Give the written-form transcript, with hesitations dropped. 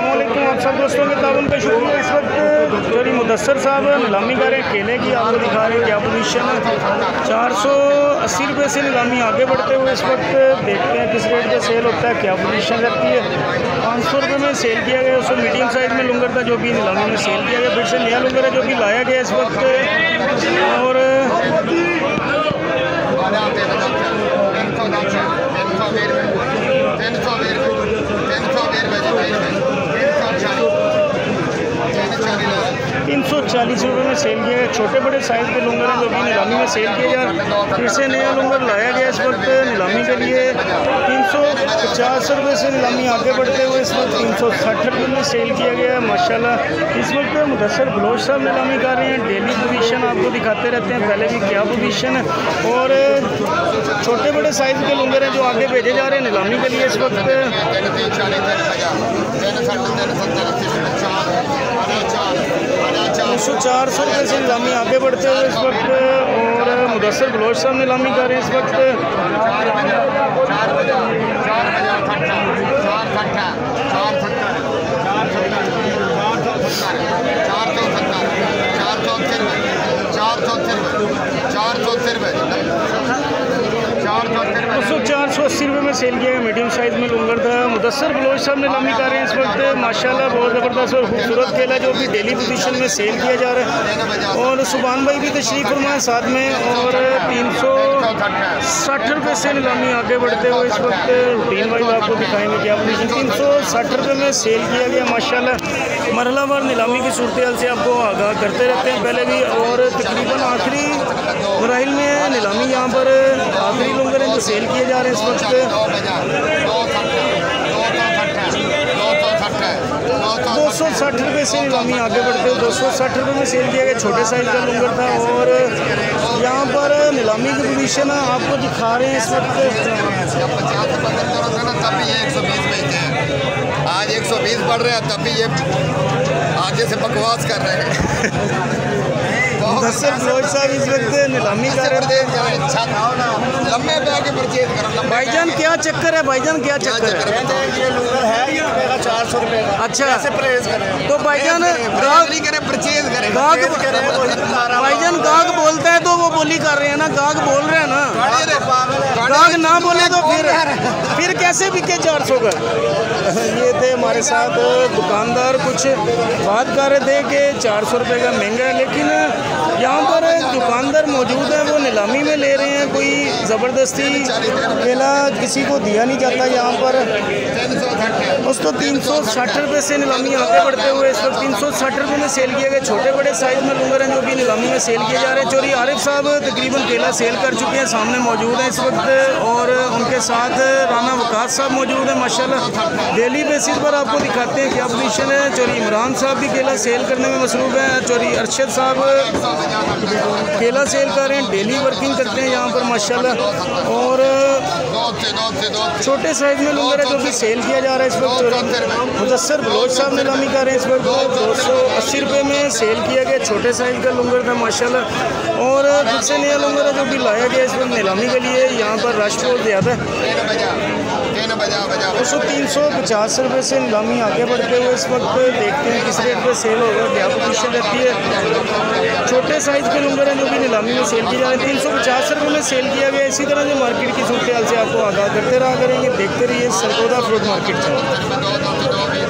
अस्सलामुअलैकुम। आप सब दोस्तों के ताउन का शुक्रिया। इस वक्त चोरी मुदस्सर साहब नीलामी कर रहे हैं केले की, आपको दिखा रहे हैं क्या पोजीशन है। 480 रुपये से नीलामी आगे बढ़ते हुए इस वक्त देखते हैं किस रेट पे सेल होता है, क्या पोजीशन रहती है। 500 रुपये में सेल किया गया, उसको मीडियम साइज़ में लुंगर था जो भी नीलामी में सेल किया गया। फिर से नया लुंगर है जो भी लाया गया इस वक्त। और ₹340 में सेल किया गया। छोटे बड़े साइज़ के लुंगर हैं जो भी नीलामी में सेल किए जा रहे हैं। फिर से नया लुंगर लाया गया इस वक्त नीलामी के लिए। 350 रुपये से नीलामी आगे बढ़ते हुए इस वक्त 360 रुपये में सेल किया गया है माशाल्लाह। इस वक्त मुदस्सर ब्लोच साहब नीलामी कर रहे हैं। डेली पोजीशन आपको दिखाते रहते हैं, पहले भी क्या पोजीशन है। और छोटे बड़े साइज़ के लुंगर हैं जो आगे भेजे जा रहे हैं नीलामी के लिए इस वक्त। 400 रुपये से नीलामी आगे बढ़ते हुए इस वक्त। और मुदस्सर ब्लोच साहब नीलामी कर रहे हैं इस वक्त। उसको 480 रुपये में सेल किया गया। मीडियम साइज़ में लुंगर था। मुदस्सर ब्लोच साहब नीलामी कर रहे हैं इस वक्त माशाल्लाह। बहुत ज़बरदस्त और खूबसूरत केला जो भी डेली पोजीशन में सेल किया जा रहा है। और सुभान भाई भी तशरीफ़ फरमा है साथ में। और 360 रुपये से नीलामी आगे बढ़ते हुए इस वक्त रूटीन वाइज आपको दिखाएंगे क्या पोजीशन। 360 रुपये में सेल किया गया माशाल्लाह। मरहलावार नीलामी की सूरत से आपको आगाह करते रहते हैं पहले भी। और तकरीबन आखिरी मराहिल में नीलामी यहाँ पर आखिरी लुंगर हैं जो सेल किए जा रहे हैं इस वक्त। 260 रुपये से नीलामी आगे बढ़ते हुए 260 रुपये में सेल किया गया। छोटे साइज़ का लुंगर था। और यहाँ पर नीलामी की पोजीशन आपको दिखा रहे हैं इस वक्त। तभी ये 120 बेचते हैं, आज 120 बढ़ रहे हैं, तभी ये आगे से बकवास कर रहे हैं। मुदस्सर ब्लोच साहब इस वक्त नीलामी कर रहे थे। लम्बे पे आके परचेज करो। भाईजान क्या चक्कर है, भाईजान क्या चक्कर है? ये लुंगर है, ये मेरा 400 रुपये का। अच्छा, कैसे परहेज करें? तो भाईजान गाहक नहीं करे, परचेज करें। भाईजान गाहक बोलता है तो वो बोली कर रहे हैं ना, गाहक बोल रहे हैं ना। गाहक ना बोले तो फिर कैसे बिके 400 का। ये थे हमारे साथ दुकानदार, कुछ बात कर रहे थे कि 400 रुपये का महंगा है, लेकिन यहाँ पर दुकानदार मौजूद हैं, वो नीलामी में ले रहे हैं। कोई ज़बरदस्ती केला किसी को दिया नहीं जाता यहाँ पर। उसको 360 रुपये से नीलामी आगे बढ़ते हुए इस वक्त 360 रुपये में सेल किए गए। छोटे बड़े साइज़ में लुंगर हैं जो भी नीलामी में सेल किए जा रहे हैं। चोरी आरिफ साहब तकरीबन केला सेल कर चुके हैं, सामने मौजूद हैं इस वक्त। और उनके साथ राना वकास साहब मौजूद हैं माशाल्लाह। डेली बेसिस पर आपको दिखाते हैं क्या पोजीशन है। चोरी इमरान साहब भी केला सेल करने में मसरूफ़ हैं। चोरी अरशद साहब केला सेल कर रहे हैं, डेली वर्किंग करते हैं यहाँ पर माशाल्लाह। और छोटे साइज़ में लुंगर है जो भी सेल किया जा रहा है इस वक्त। मुदस्सर ब्लोच साहब नीलामी कर रहे हैं इस वक्त। 280 रुपये में सेल किया गया। छोटे साइज़ का लुंगर था माशाल्लाह। और फिर से नया लुंगर है जो भी लाया गया इस वक्त नीलामी के लिए। यहाँ पर रश बहुत ज़्यादा है। उसको 350 रुपये से नीलामी आगे बढ़ते हुए इस वक्त देखते हैं किस रेट पे सेल होगा, क्या पोजीशन रहती है। छोटे साइज़ के लुंगर हैं जो भी नीलामी में सेल किए जा रहे हैं। 350 रुपये में सेल किया गया। इसी तरह से मार्केट की सूरत हाल से आपको आगाह करते रहा करेंगे। देखते रहिए सरगोदा फ्रूट मार्केट से।